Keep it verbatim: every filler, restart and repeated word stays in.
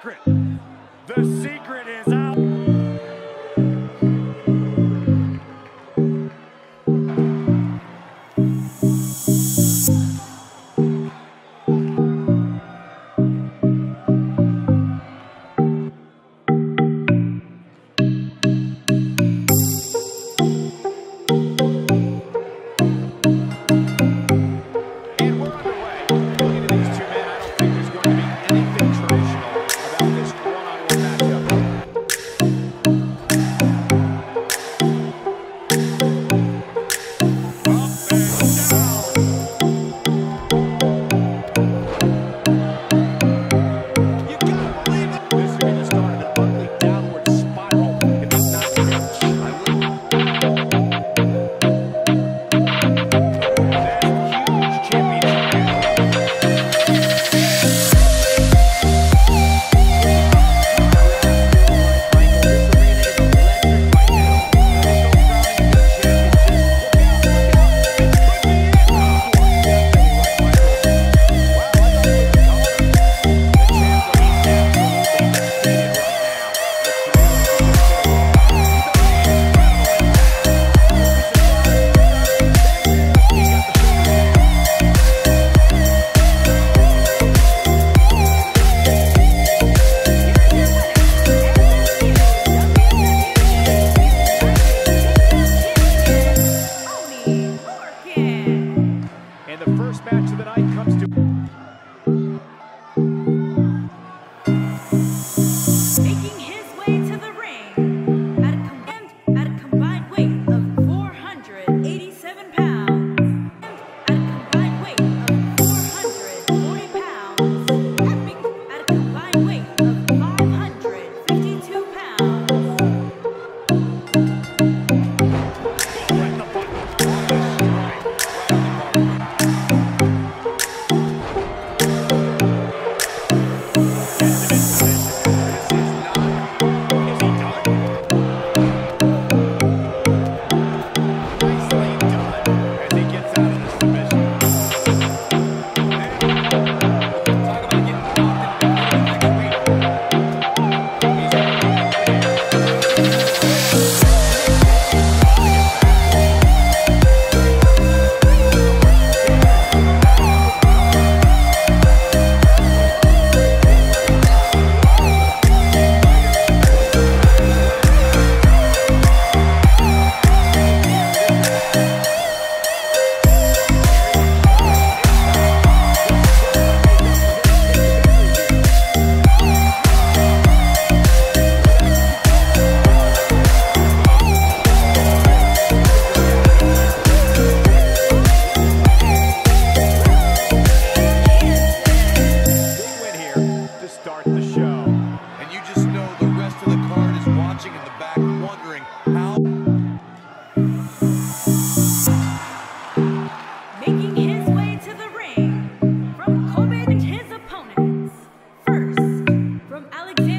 The secret is out. The first match of the night comes to making his way to the ring at a combined, at a combined weight of four hundred eighty-seven pounds and at a combined weight of four hundred forty pounds, epic at a combined weight of five hundred fifty-two pounds. start the show. And you just know the rest of the card is watching in the back, wondering how... Making his way to the ring from Kobe and his opponents. First, from Alexander.